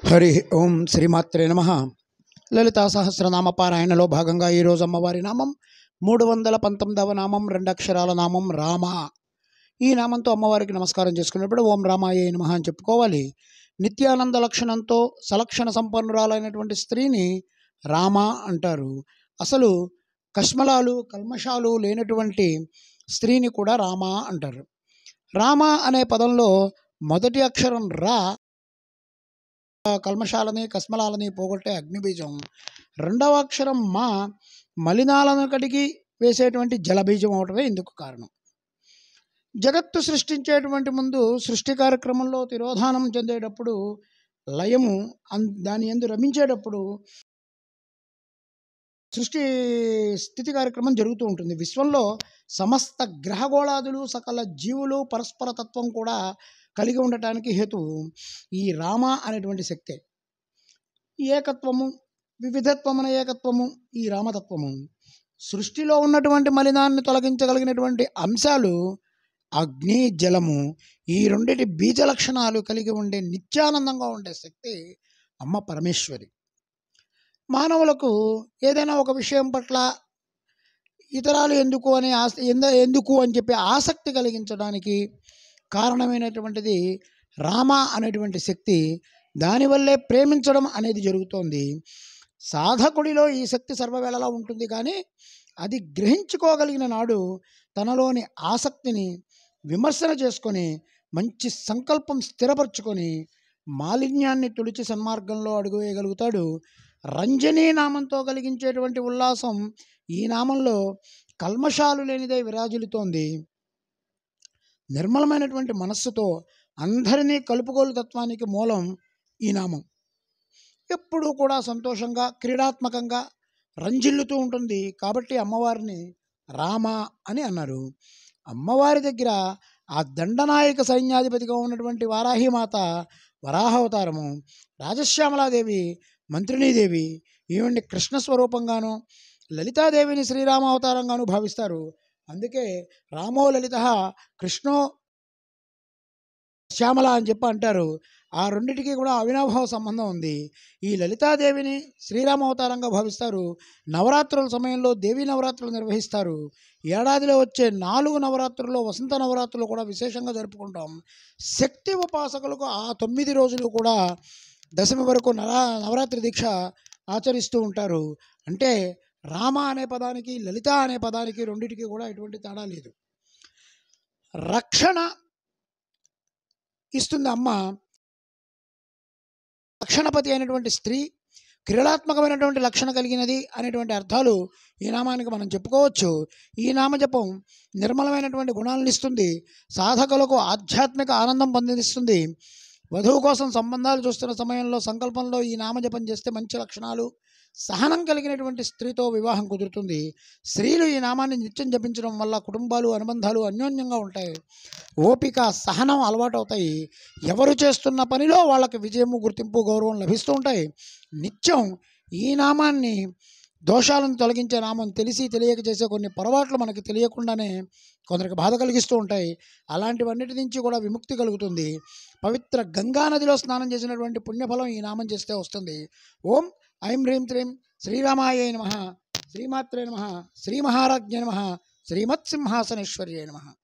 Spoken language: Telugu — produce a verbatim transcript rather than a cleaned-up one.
హరి ఓం శ్రీమాత్రే నమ. లలితా సహస్రనామ పారాయణలో భాగంగా ఈరోజు అమ్మవారి నామం మూడు వందల పంతొమ్మిదవ నామం, రెండు అక్షరాల నామం రామ. ఈ నామంతో అమ్మవారికి నమస్కారం చేసుకున్నప్పుడు ఓం రామాయ నమః అని చెప్పుకోవాలి. నిత్యానంద లక్షణంతో సలక్షణ సంపన్నురాలైనటువంటి స్త్రీని రామ అంటారు. అసలు కష్మలాలు కల్మషాలు లేనటువంటి స్త్రీని కూడా రామ అంటారు. రామ అనే పదంలో మొదటి అక్షరం రా, కల్మషాలని కస్మలాలని పోగొట్టే అగ్నిబీజం. రెండవ అక్షరం మా, మలినాలను కడిగి వేసేటువంటి జలబీజం అవటమే ఇందుకు కారణం. జగత్తు సృష్టించేటువంటి ముందు సృష్టి కార్యక్రమంలో తిరోధానం చెందేటప్పుడు లయము దాని యందు రమించేటప్పుడు సృష్టి స్థితి కార్యక్రమం జరుగుతూ ఉంటుంది. విశ్వంలో సమస్త గ్రహగోళాదులు సకల జీవులు పరస్పర తత్వం కూడా కలిగి ఉండటానికి హేతువు ఈ రామ అనేటువంటి శక్తే. ఏకత్వము వివిధత్వమున ఏకత్వము ఈ రామతత్వము. సృష్టిలో ఉన్నటువంటి మలినాన్ని తొలగించగలిగినటువంటి అంశాలు అగ్ని జలము. ఈ రెండిటి బీజ లక్షణాలు కలిగి ఉండే నిత్యానందంగా ఉండే శక్తి అమ్మ పరమేశ్వరి. మానవులకు ఏదైనా ఒక విషయం పట్ల ఇతరాలు ఎందుకు అని ఆస ఎందుకు అని చెప్పి ఆసక్తి కలిగించడానికి కారణమైనటువంటిది రామ అనేటువంటి శక్తి. దానివల్లే ప్రేమించడం అనేది జరుగుతోంది. సాధకుడిలో ఈ శక్తి సర్వవేళలా ఉంటుంది, కానీ అది గ్రహించుకోగలిగిన నాడు తనలోని ఆసక్తిని విమర్శన చేసుకొని మంచి సంకల్పం స్థిరపరచుకొని మాలిన్యాన్ని తుడిచి సన్మార్గంలో అడుగు వేయగలుగుతాడు. రంజనీ నామంతో కలిగించేటువంటి ఉల్లాసం ఈ నామంలో కల్మషాలు లేనిదై విరాజిల్లుతోంది. నిర్మలమైనటువంటి మనస్సుతో అందరినీ కలుపుకోలు తత్వానికి మూలం ఈ నామం. ఎప్పుడూ కూడా సంతోషంగా క్రీడాత్మకంగా రంజిల్లుతూ ఉంటుంది. కాబట్టి అమ్మవారిని రామ అని అన్నారు. అమ్మవారి దగ్గర ఆ దండనాయక సైన్యాధిపతిగా ఉన్నటువంటి వారాహిమాత వరాహావతారము, రాజశ్యామలాదేవి మంత్రినీదేవి, ఈవిడ్ని కృష్ణ స్వరూపంగాను, లలితాదేవిని శ్రీరామ అవతారంగాను భావిస్తారు. అందుకే రామో లలిత కృష్ణో శ్యామల అని చెప్పి అంటారు. ఆ రెండిటికి కూడా అవినాభావ సంబంధం ఉంది. ఈ లలితాదేవిని శ్రీరామ అవతారంగా భావిస్తారు. నవరాత్రుల సమయంలో దేవీ నవరాత్రులు నిర్వహిస్తారు. ఏడాదిలో వచ్చే నాలుగు నవరాత్రుల్లో వసంత నవరాత్రులు కూడా విశేషంగా జరుపుకుంటాం. శక్తి ఉపాసకులకు ఆ తొమ్మిది రోజులు కూడా దశమి వరకు నరా నవరాత్రి దీక్ష ఆచరిస్తూ ఉంటారు. అంటే రామ అనే పదానికి లలిత అనే పదానికి రెండిటికి కూడా ఎటువంటి తేడా లేదు. రక్షణ ఇస్తుంది అమ్మ. రక్షణపతి అయినటువంటి స్త్రీ క్రీడాత్మకమైనటువంటి లక్షణ కలిగినది అనేటువంటి అర్థాలు ఈ నామానికి మనం చెప్పుకోవచ్చు. ఈ నామజపం నిర్మలమైనటువంటి గుణాలను ఇస్తుంది. సాధకులకు ఆధ్యాత్మిక ఆనందం పొందిస్తుంది. వధువు కోసం సంబంధాలు చూస్తున్న సమయంలో సంకల్పంలో ఈ నామజపం చేస్తే మంచి లక్షణాలు, సహనం కలిగినటువంటి స్త్రీతో వివాహం కుదురుతుంది. స్త్రీలు ఈ నామాన్ని నిత్యం జపించడం వల్ల కుటుంబాలు అనుబంధాలు అన్యోన్యంగా ఉంటాయి. ఓపిక సహనం అలవాటు అవుతాయి. ఎవరు చేస్తున్న పనిలో వాళ్ళకి విజయము గుర్తింపు గౌరవం లభిస్తూ ఉంటాయి. నిత్యం ఈ నామాన్ని దోషాలను తొలగించే నామం తెలిసి తెలియక చేసే కొన్ని పొరపాట్లు మనకి తెలియకుండానే కొందరికి బాధ కలిగిస్తూ ఉంటాయి. అలాంటివన్నిటి నుంచి కూడా విముక్తి కలుగుతుంది. పవిత్ర గంగా నదిలో స్నానం చేసినటువంటి పుణ్యఫలం ఈ నామం చేస్తే వస్తుంది. ఓం ఐం హ్రీం త్రీం శ్రీరామాయ నమః, శ్రీమాత్రే నమః, శ్రీ మహారాజ్ఞే నమః, శ్రీమత్సింహాసనేశ్వర్యే నమః.